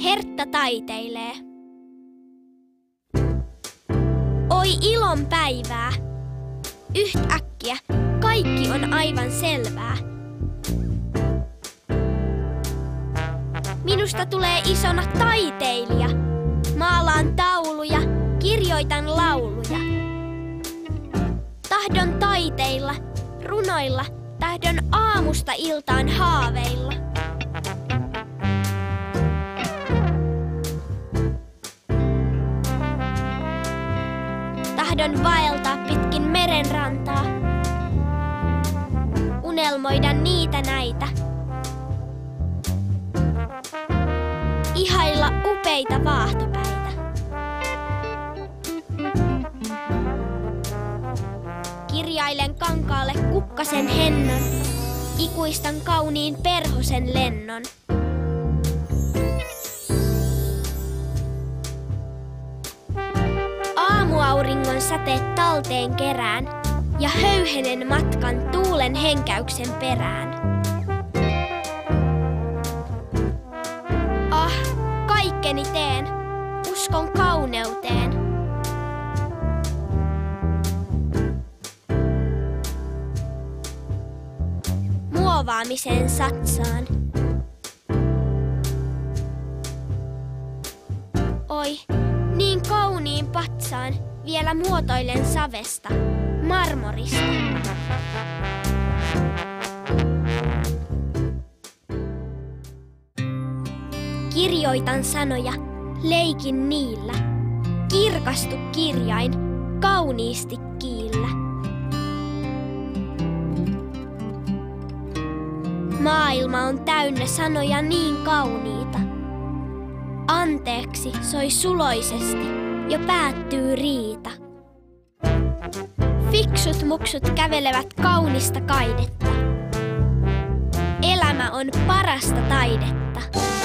Hertta taiteilee. Oi ilon päivää. Yhtäkkiä kaikki on aivan selvää. Minusta tulee isona taiteilija. Maalaan tauluja, kirjoitan lauluja. Tahdon taiteilla, runoilla, tahdon aamusta iltaan haaveilla. Tahdon vaeltaa pitkin merenrantaa, unelmoida niitä näitä. Ihailla upeita vaahtopäitä. Kirjailen kankaalle kukkasen hennon, ikuistan kauniin perhosen lennon. Aamuauringon säteet talteen kerään ja höyhenen matkan tuulen henkäyksen perään. Kaikkeni teen, uskon kauneuteen. Muovaamiseen satsaan. Oi, niin kauniin patsaan vielä muotoilen savesta, marmorista. Kirjoitan sanoja, leikin niillä. Kirkastu kirjain, kauniisti kiillä. Maailma on täynnä sanoja niin kauniita. Anteeksi soi suloisesti, jo päättyy riita. Fiksut muksut kävelevät kaunista kaidetta. Elämä on parasta taidetta.